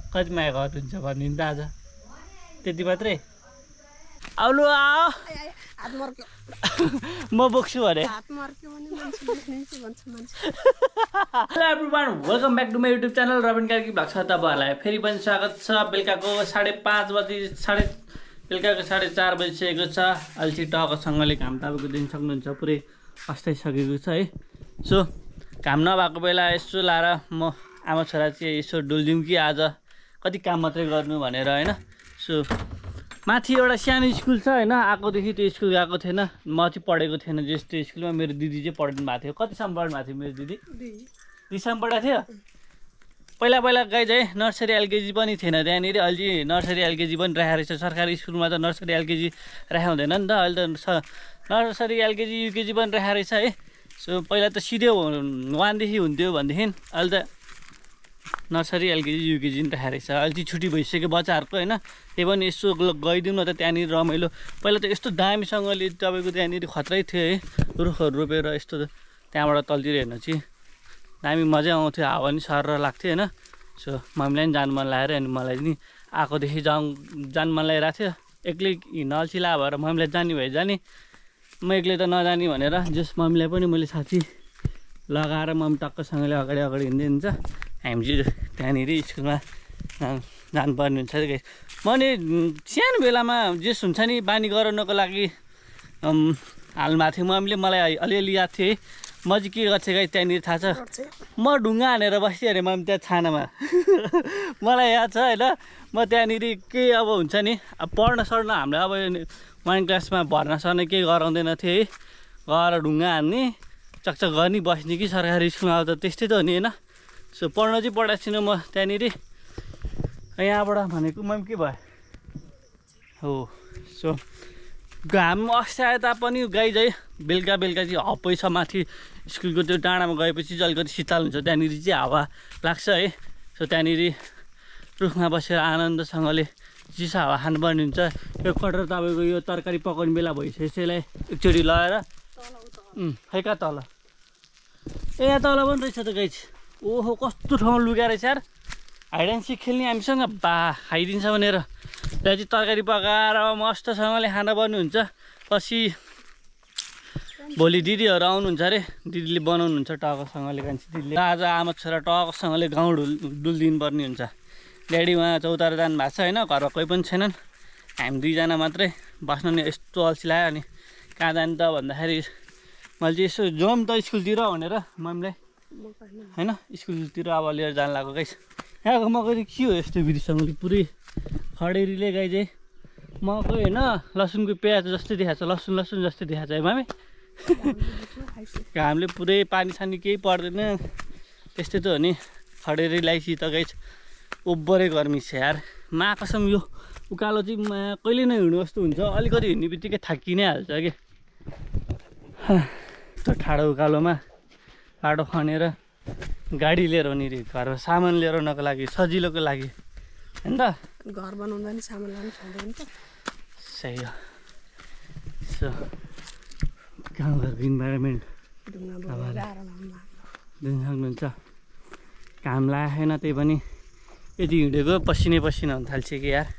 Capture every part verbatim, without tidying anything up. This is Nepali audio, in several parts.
कति माया गर्नुहुन्छ भनिदिनु त आज त्यति मात्रै आउनु आ म बोक्छु अरे hello everyone welcome back to my YouTube channel Rabin Karki vlog छ तपाईँहरूलाई फेरि पनि स्वागत छ बेलुकाको साढे पाँच बजी साढे बेलुकाको साढे चार बजिसकेको छ अल्छी टकसँगले घाम तपाईँको दिन सक्नुहुन्छ पुरै अस्ताइसकेको छ है सो घाम नभएको बेला यसो लाएर म आमा छोरा चाहिँ यसो डुल्दिउँ कि आज कति काम मात्रै गर्नु भनेर होइन सो माथि एउटा सानो स्कुल छ होइन आएकोदेखि त्यो स्कुल गएको थिएन म चाहिँ पढेको थिएन जस्तो स्कुलमा मेरो दिदी चाहिँ पढ्नु भएको थियो कतिसम्म पढ्नु भएको थियो मेरो दिदी दुईसम्म पढाएको थियो पहिला पहिला गाई चाहिँ नर्सरी एलकेजी पनि थिएन त्यहाँनिर अहिले चाहिँ नर्सरी एलकेजी पनि राखेको रहेछ सरकारी स्कुलमा त नर्सरी एलकेजी राखेको हुँदैन नि त अहिले त नर्सरी एलकेजी युकेजी पनि राखेको रहेछ है सो पहिला त सिधै वानदेखि हुन्थ्यो भनेदेखि अहिले त नर्सरी एलकेजी युकेजी पनि राखेको रहेछ अहिले चाहिँ छुट्टी भइसक्यो बच्चाहरूको होइन त्यही पनि यसो गइदिउँ न त त्यहाँनिर रमाइलो पहिला त यस्तो दामीसँगले तपाईँको त्यहाँनिर खत्रै थियो है रुखहरू रोपेर यस्तो त्यहाँबाट तलतिर हेर्नु चाहिँ दामी मजा आउँथ्यो हावा पनि सर लाग्थ्यो होइन सो मम्मीलाई पनि जानु मन लागेर अनि मलाई नि आएकोदेखि जाउँ जानु मन लागिरहेको थियो एक्लै हिँड्न अल्छिला भएर मम्मीलाई जाने भए जाने म एक्लै त नजाने भनेर जस मम्मीलाई पनि मैले साथी लगाएर मम्मी टक्कसँगले अगाडि अगाडि हिँड्दै हुन्छ हामी चाहिँ त्यहाँनिर स्कुलमा जानुपर्ने हुन्छ कि म नि सानो बेलामा जेस हुन्छ नि बानी गराउनको लागि हाल्नुभएको थियो मम्मीले मलाई अलिअलि याद थियो है म चाहिँ के गर्छु गाई त्यहाँनिर थाहा छ म ढुङ्गा हानेर बस्थेँ अरे मम्मी त्यहाँ छानामा मलाई याद छ होइन म त्यहाँनिर के अब हुन्छ नि अब पढ्न सर्न हामीलाई अब वान क्लासमा भर्ना सर्न केही गराउँदैन थियो है गएर ढुङ्गा हान्ने चकचक गर्ने बस्ने कि सरकारी स्कुलमा अब त त्यस्तै त हो नि होइन सो पढ्न चाहिँ पढाएको छुइनँ म त्यहाँनिर यहाँबाट भनेको मम्मी के भयो हो सो घाम अस्ति आए तापनि गाई चाहिँ बेलुका बेलुका चाहिँ हप्पै छ माथि स्कुलको त्यो डाँडामा गएपछि चाहिँ अलिकति शीतल हुन्छ त्यहाँनिर चाहिँ हावा लाग्छ है सो त्यहाँनिर रुखमा बसेर आनन्दसँगले चिसो हावा खानुपर्ने हुन्छ यो कटर तपाईँको यो तरकारी पकाउने बेला भइसक्यो यसैलाई एकचोटि लगाएर खै कहाँ तल ए यहाँ तल पनि रहेछ त गाई ओहो कस्तो ठाउँमा लुगा रहेछ यार हाइड एन्ड सिक खेल्ने हामीसँग बा खाइदिन्छ भनेर त्यहाँ चाहिँ तरकारी पकाएर मस्तसँगले खाना पर्ने हुन्छ पछि भोलि दिदीहरू आउनुहुन्छ अरे दिदीले बनाउनुहुन्छ टकसँगले कान्छी दिदीले आज आमा छोरा टकसँगले गाउँ डुल डुलिदिनु पर्ने हुन्छ ड्याडी उहाँ चौतारा जानु भएको छ होइन घरमा कोही पनि छैनन् हामी दुईजना मात्रै बस्नु नि यस्तो अल्छी लाग्यो अनि कहाँ जाने त भन्दाखेरि मैले चाहिँ यसो जाउँ त स्कुलतिर भनेर मम्मीलाई होइन स्कुलतिर अब लिएर जानु लाग्यो गाइस यहाँको मकै के हो यस्तो बिरिसँगले पुरै खडेरीले गाई चाहिँ मकै होइन लसुनको प्याज जस्तै देखाएको छ लसुन लसुन जस्तै देखाएको छ है मामी घामले पुरै पानी सानी केही पर्दैन त्यस्तै त हो नि खडेरी लाइसी त गाई ओभरै गर्मी छ यार मा कसम यो उकालो चाहिँ मा कहिले नै हिँड्नु जस्तो हुन्छ अलिकति हिँड्ने बित्तिकै थाकि नै हाल्छ कि त्यो ठाडो उकालोमा बाटो खनेर गाडी लिएर वनिर घरमा सामान लिएर आउनको लागि सजिलोको लागि होइन त घर बनाउँदा नि सामान लानु सक्दैन नि त सही हो सो गाउँघरको इन्भाइरोमेन्ट दिन सक्नुहुन्छ घाम लागेन त्यही पनि यति हिँडेको पसिनै पसिना हुन थाल्छ कि यार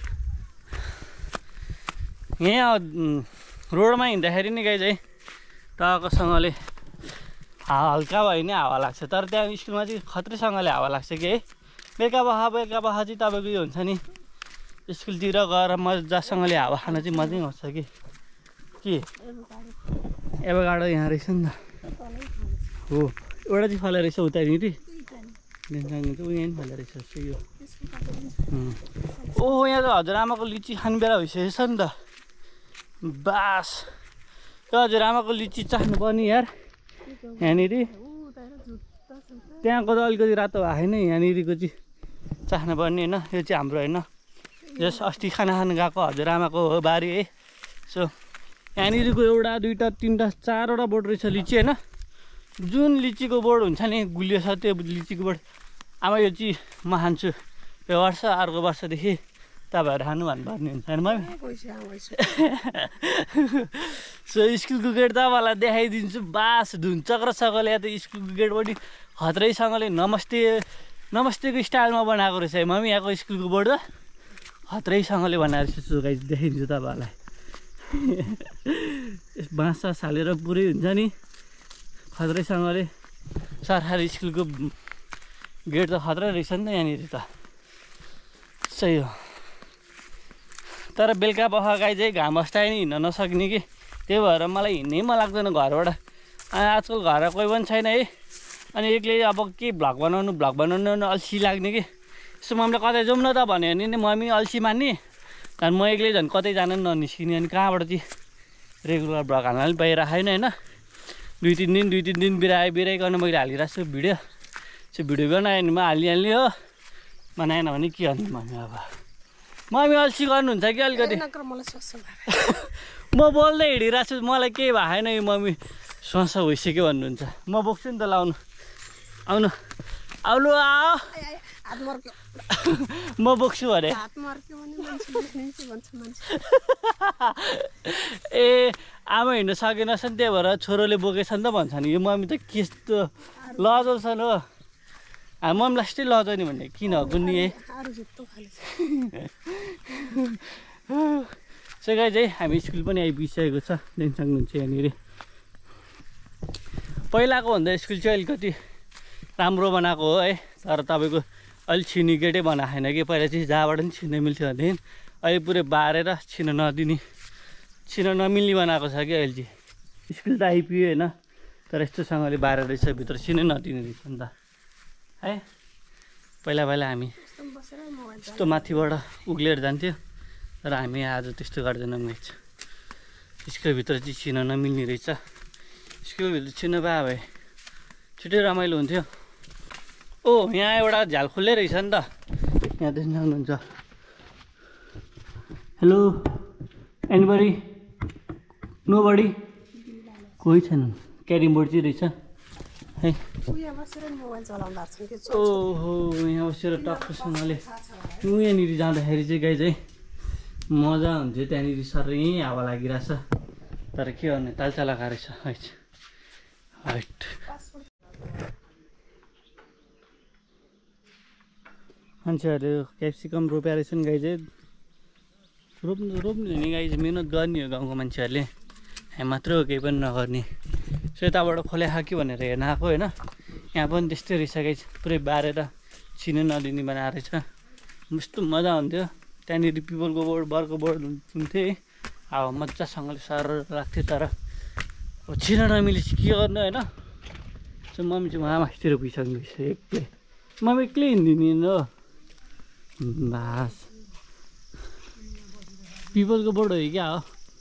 यहाँ रोडमा हिँड्दाखेरि नि गाई चाहिँ टक्कसँगले हल्का भयो नि हावा लाग्छ तर त्यहाँ स्कुलमा चाहिँ खत्रैसँगले हावा लाग्छ कि है बेलुका बखा बेलुका बखा चाहिँ तपाईँको यो हुन्छ नि स्कुलतिर गएर मजासँगले हावा खान चाहिँ मजै आउँछ कि के एभोकाडो यहाँ रहेछ नि त हो एउटा चाहिँ फले रहेछ उतानिर दिनसक्नु ऊ यहाँ पनि फले रहेछ यो ओहो यहाँ त हजुरआमाको लिची खाने बेला भइसकेको छ नि त बास त्यो हजुरआमाको लिची चाख्नुपर्ने यार यहाँनिर त्यहाँको त अलिकति रातो भएको छैन यहाँनिरको चाहिँ चाख्नु पर्ने होइन यो चाहिँ हाम्रो होइन जस अस्ति खाना खानु गएको हजुरआमाको हो बारी है सो यहाँनिरको एउटा दुईवटा तिनवटा चारवटा बोर्ड रहेछ लिची होइन जुन लिचीको बोर्ड हुन्छ नि गुलियो छ त्यो लिचीको बोर्ड आमा यो चाहिँ म खान्छु यो वर्ष अर्को वर्षदेखि तपाईँहरू खानु भन्नुपर्ने हुन्छ होइन मम्मी सो स्कुलको गेट तपाईँहरूलाई देखाइदिन्छु बास धुन्छ र सकले या त स्कुलको गेट पनि खत्रैसँगले नमस्ते नमस्तेको स्टाइलमा बनाएको रहेछ है मम्मी यहाँको स्कुलको बोर्ड खत्रैसँगले बनाएर छु गाइस देखाइदिन्छु तपाईँहरूलाई बाँस सास हालेर पुरै हुन्छ नि खत्रैसँगले सरकारी स्कुलको गेट त खत्रै रहेछ नि त यहाँनिर त सही हो तर बेलुका पख गाई चाहिँ घाम अस्ताए नि हिँड्न नसक्ने कि त्यही भएर मलाई हिँड्नै मन लाग्दैन घरबाट अनि आजकल घर कोही पनि छैन है अनि एक्लै अब के भ्लग बनाउनु भ्लग बनाउनु अल्छी लाग्ने कि यसो मम्मीले कतै जाउँ न त भन्यो भने नि मम्मी अल्छी मान्ने झन् म एक्लै झन् कतै जान ननिस्किने अनि कहाँबाट चाहिँ रेगुलर भ्लग हाल्न पनि पाइरहेको छैन होइन दुई तिन दिन दुई तिन दिन बिराए बिराइकन मैले हालिरहेको छु भिडियो त्यो भिडियो बनायो भने म हालिहाल्ने हो बनाएन भने के गर्ने मम्मी अब मम्मी अल्छी गर्नुहुन्छ कि अलिकति म बोल्दै हिँडिरहेको छु मलाई केही भएको छैन यो मम्मी स्वास भइसक्यो भन्नुहुन्छ म बोक्छु नि त लाउनु आउनु आउनु आ म बोक्छु अरे ए आमा हिँड्न सकेनस् नि त्यही भएर छोरोले बोकेछ नि त भन्छ नि यो मम्मी त कस्तो लजाउँछन् हो मम्मीलाई यस्तै लजाउने भन्ने किन गुन्नी है सो गाइस चाहिँ हामी स्कुल पनि आइपुगिसकेको छ देख्न सक्नुहुन्छ यहाँनिर पहिलाको भन्दा स्कुल चाहिँ अलिकति राम्रो बनाएको हो है तर तपाईँको अलि छिनी गेटै बनाएको छैन कि पहिला चाहिँ जहाँबाट पनि छिर्न मिल्थ्यो भनेदेखि अहिले पुरै बारेर छिर्न नदिने छिर्न नमिल्ने बनाएको छ कि अहिले चाहिँ स्कुल त आइपुग्यो होइन तर यस्तोसँगले बारेर रहेछ भित्र छिर्नै नदिने रहेछ नि त है पहिला पहिला हामी यस्तो माथिबाट उक्लिएर जान्थ्यो तर हामी आज त्यस्तो गर्दैनौँ रहेछ स्कुलभित्र चाहिँ छिर्न नमिल्ने रहेछ स्कुलभित्र छिर्न पाए भए छिटै रमाइलो हुन्थ्यो ओ यहाँ एउटा झ्याल खुल्लै रहेछ नि त यहाँ देख्न सक्नुहुन्छ हेलो एनीबडी नोबडी कोही छैन क्यारिम बोर्ड चाहिँ रहेछ है ओहो यहाँ बसेर टक्कसँगले यहाँनिर जाँदाखेरि चाहिँ गाई चाहिँ मजा हुन्थ्यो त्यहाँनिर सर यहीँ हावा लागिरहेछ तर के गर्ने तालचाला खाएछ है हाइट मान्छेहरू क्याप्सिकम रोपेर रहेछन् गाई चाहिँ रोप्नु रोप्नु हुने गाई चाहिँ मिहिनेत गर्ने हो गाउँको मान्छेहरूले हामी मात्र हो केही पनि नगर्ने सो यताबाट खोले खायो भनेर हेर्न आएको होइन यहाँ पनि त्यस्तै रहेछ गाई पुरै बारेर छिर्नु नदिने बनाएर रहेछ यस्तो मजा हुन्थ्यो त्यहाँनिर पिपलको बोर्ड बर्को बोर्ड हुन्थ्यो है हावा मजासँगले सर लाग्थ्यो तर अब छिर्न नमिलेपछि के गर्नु होइन सो मम्मी चाहिँ उहाँ मास्तिर पुगिसक्नु रहेछ एक्लै मम्मी एक्लै हिँडिदिनु हो बास पिपलको बोर्ड हो क्या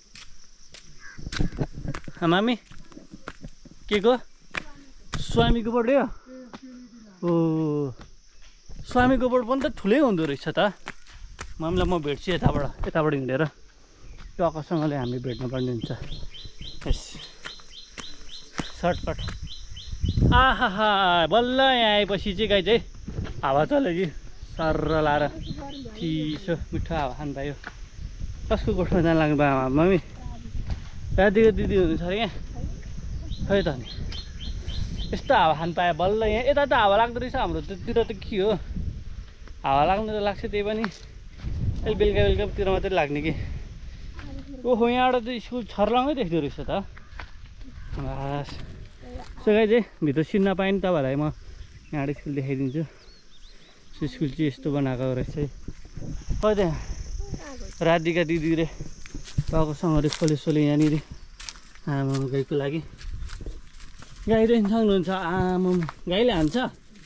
हो मामी के को स्वामीको बोर्ड हो ओ स्वामीको बोर्ड पनि त ठुलै हुँदो रहेछ त मम्मीलाई म भेट्छु यताबाट यताबाट हिँडेर टक्कसँगले हामी भेट्नुपर्ने हुन्छ यस सर्टकट आहा बल्ल यहाँ आएपछि चाहिँ गाई चाहिँ हावा चल्यो कि सर्र लाएर चिसो मिठो हावा खानु पायो कसको गोठमा जानु लाग्नु भयो मम्मी रातिको दिदी हुनुहुन्छ अरे यहाँ खै त नि यस्तो हावा खानु पायो बल्ल यहाँ यता त हावा लाग्दो रहेछ हाम्रो त्यतिर त के हो हावा लाग्नु त लाग्छ त्यही पनि अहिले बेलुका बेलुकातिर मात्रै लाग्ने कि ओहो यहाँबाट त स्कुल छर्लङ्गै देख्दो रहेछ त बास सो गाई चाहिँ भित्र सिन्न पाएँ नि तपाईँहरूलाई म यहाँबाट स्कुल देखाइदिन्छु स्कुल चाहिँ यस्तो बनाएको रहेछ है खै त्यहाँ राधिका दिदी रे टाउकोसँगले खोले सोले यहाँनिर आमा गाईको लागि गाई देख्न सक्नुहुन्छ आमा गाईले हान्छ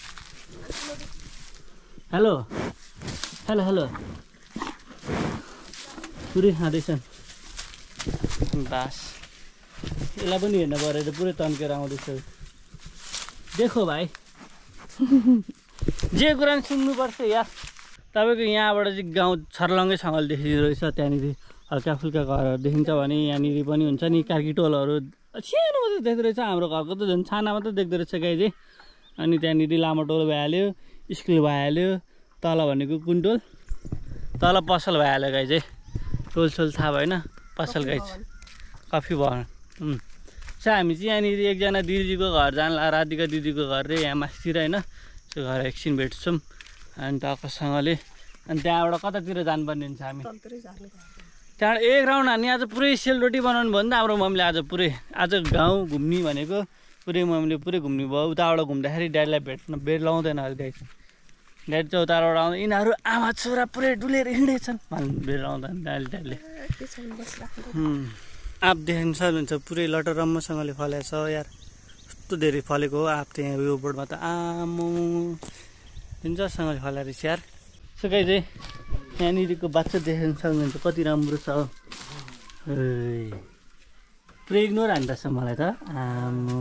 हेलो हेलो हेलो पुरै खाँदैछन् बास यसलाई पनि हेर्न परेर पुरै तन्केर आउँदैछ देखो भाइ जे कुरा पनि सुन्नुपर्छ यार तपाईँको यहाँबाट चाहिँ गाउँ छर्लङ्गैसँगले देखिँदो रहेछ त्यहाँनिर हल्का फुल्का घरहरू देखिन्छ भने यहाँनिर पनि हुन्छ नि कार्की टोलहरू सानो मात्रै देख्दो रहेछ हाम्रो घरको त झन् छाना मात्रै देख्दो रहेछ गाई चाहिँ अनि त्यहाँनिर लामो टोल भइहाल्यो स्कुल भइहाल्यो तल भनेको कुन टोल तल पसल भइहाल्यो गाई चाहिँ टोल सोल थाहा भएन पसल गाई चाहिँ कफी भवन सो हामी चाहिँ यहाँनिर एकजना दिदीको घर जान राधिका दिदीको घर रे यहाँ मासतिर होइन त्यो घर एकछिन भेट्छौँ अनि टक्कसँगले अनि त्यहाँबाट कतातिर जानुपर्ने हुन्छ हामी तलतिरै झार्नु त त्यहाँबाट एक राउन्ड हान्ने आज पुरै सेलरोटी बनाउनु भयो नि त हाम्रो मम्मीले आज पुरै आज गाउँ घुम्ने भनेको पुरै मम्मीले पुरै घुम्ने भयो उताबाट घुम्दाखेरि ड्याडीलाई भेट्न भेट लाउँदैन अहिले गाई ड्याडी चाहिँ उताबाट आउँदा यिनीहरू आमा छोरा पुरै डुलेर हिँड्दैछन् भन्नु भेट लाउँदा ड्याडी ड्याडीले के छ भने बसिराख्नु आँप देख्न सक्नुहुन्छ पुरै लटरम्मसँगले फलेको छ यार कस्तो धेरै फलेको हो आँप त्यहाँ यो बोर्डमा त आमो हिंसासँगले फलेको रहेछ यार सो गाई चाहिँ यहाँनिरको बाच्छा देख्न सक्नुहुन्छ कति राम्रो छ पुरै इग्नोर हान्दैछ मलाई त आमो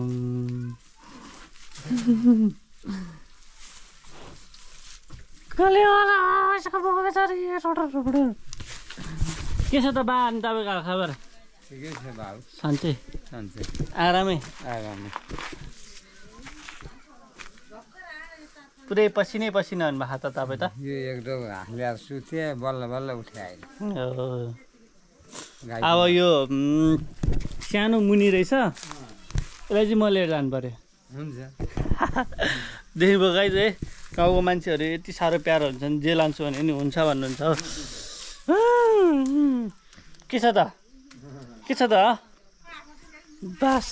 के छ त बा अनि तपाईँको खबर ठिकै छ बाबु सन्चै सन्चै आरामै आरामै पुरै पसिनै पसिना हुनुभएको त तपाईँ त यो एकदम ल्याएर सुते बल्ल बल्ल उठे अहिले हो। गाई अब यो उम्, सानो मुनि रहेछ यसलाई चाहिँ म लिएर जानु पऱ्यो हुन्छ देखेको गाई चाहिँ गाउँको मान्छेहरू यति साह्रो प्यारो हुन्छन् जे लान्छु भने नि हुन्छ भन्नुहुन्छ हो के छ त के छ त बास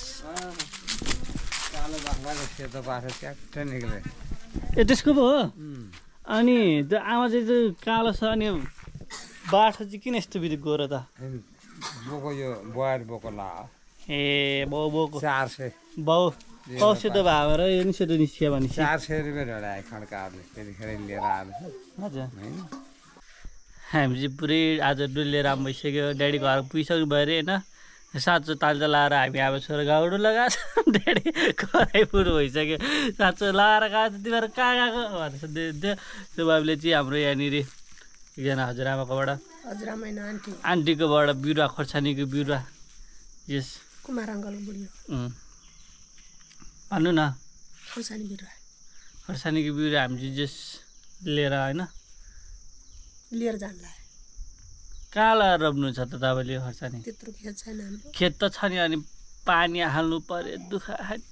कालो बाख्राको सेतो बाख्रा ट्याक्ट निक्ले ए त्यसको पो हो अनि त्यो आमा चाहिँ चाहिँ कालो छ अनि बाठो चाहिँ किन यस्तो बित्ति गोरो त बोको यो बयर बोको ला ए बाउ बाउको चार सय बाउ बाउ सेतो भयो र यो नि सेतो निस्कियो भने चार सय रुपियाँ ढोडायो खड्काहरूले त्यतिखेर लिएर आएको हजुर होइन हामी चाहिँ पुरै आज डुलेर राम्रो भइसक्यो ड्याडी घर पुगिसक्नु भयो अरे होइन साँचो तालचा लाएर हामी अब छोरा गाउडो लगाएको छ ड्याडी कराइ पुरो भइसक्यो साँचो लाएर गएको छ तिमीहरू कहाँ गएको भनेर त्यो बाबुले चाहिँ हाम्रो यहाँनिर एकजना हजुरआमाकोबाट हजुरआमा आन्टी आन्टीकोबाट बिरुवा खोर्सानीको बिरुवा यस कुमार अङ्कलको बुढी हो अँ। भन्नु न खोर्सानी बिरुवा खोर्सानीको बिरुवा हामी चाहिँ जस लिएर होइन लिएर जानुलाई कहाँ लगाएर रोप्नु छ त तपाईँले यो खोर्सानी त्यत्रो खेत छैन हाम्रो खेत त छ नि अनि पानी हाल्नु पर्यो दुःख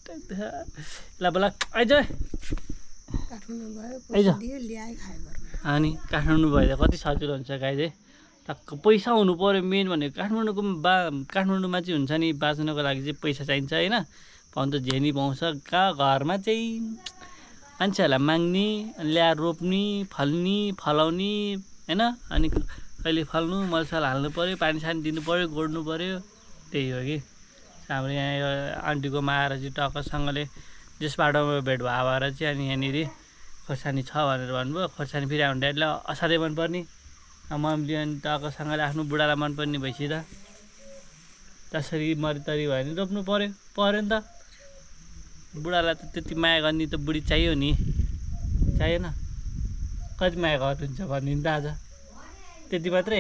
ल बोला आइज काठमाडौँ गयो आइज पैसा दियो ल्याए खायो घरमा अनि काठमाडौँ भएर कति सजिलो हुन्छ गाई चाहिँ टक्क पैसा हुनु पऱ्यो मेन भनेको काठमाडौँको बा काठमाडौँमा चाहिँ हुन्छ नि बाँच्नको लागि चाहिँ पैसा चाहिन्छ होइन पाउनु त झेनी पाउँछ कहाँ घरमा चाहिँ मान्छेहरूलाई माग्ने अनि ल्याएर रोप्ने फल्ने फलाउने होइन अनि कहिले फल्नु मलसल हाल्नु पऱ्यो पानी सानी दिनु पऱ्यो गोड्नु पऱ्यो त्यही हो कि हाम्रो यहाँ यो आन्टीकोमा आएर चाहिँ टक्कसँगले त्यस बाटोमा भेट भयो भएर चाहिँ अनि यहाँनिर खोर्सानी छ भनेर भन्नुभयो खोर्सानी फेरि हाम्रो ड्याडीलाई असाध्यै मनपर्ने मम्मीले अनि टक्कसँगले आफ्नो बुढालाई मनपर्ने भइसक्यो त त्यसरी मरितरी भयो भने रोप्नु पऱ्यो पऱ्यो नि त बुढालाई त त्यति माया गर्ने त बुढी चाहियो नि चाहिएन कति माया गर्नुहुन्छ भनिदिनु त आज त्यति मात्रै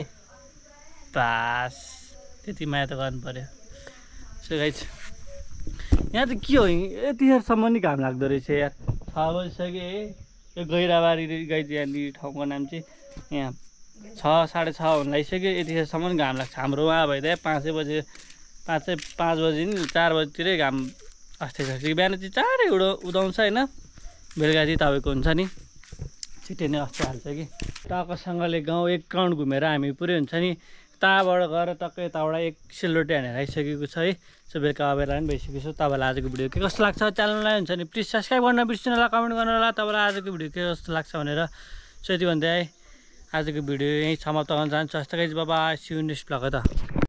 बास त्यति माया त गर्नु पऱ्यो सो गाइस यहाँ त के हो यतिखेरसम्म नि घाम लाग्दो रहेछ यार छ बजिसक्यो है यो गैराबारी गाई यहाँनिर ठाउँको नाम चाहिँ यहाँ छ साढे छ हुन लागिसक्यो यतिखेरसम्म घाम लाग्छ हाम्रो उहाँ भइदियो पाँचै बजे पाँचै पाँच बजी नि चार बजीतिरै घाम अस्ति सक्छ बिहान चाहिँ चाँडै उडो उदाउँछ होइन बेलुका चाहिँ तपाईँको हुन्छ नि छिट्टै नै अस्ति हाल्छ कि टक्कसँगले गाउँ एक राउन्ड घुमेर हामी पुरै हुन्छ नि ताबाट गएर टक्कै यताबाट एक सेलरोटी हानेर आइसकेको छ है सो बेलुका बेला पनि भइसकेको छ तपाईँलाई आजको भिडियो के कस्तो लाग्छ च्यानललाई हुन्छ नि प्लिज सब्सक्राइब गर्न बिर्सिनु होला कमेन्ट गर्नु होला तपाईँलाई आजको भिडियो के कस्तो लाग्छ भनेर सो यति भन्दै आजको भिडियो यहीँ समाप्त गर्न चाहन्छु हस्त गाइज बाबा सी यू नेक्स्ट ब्लग है त।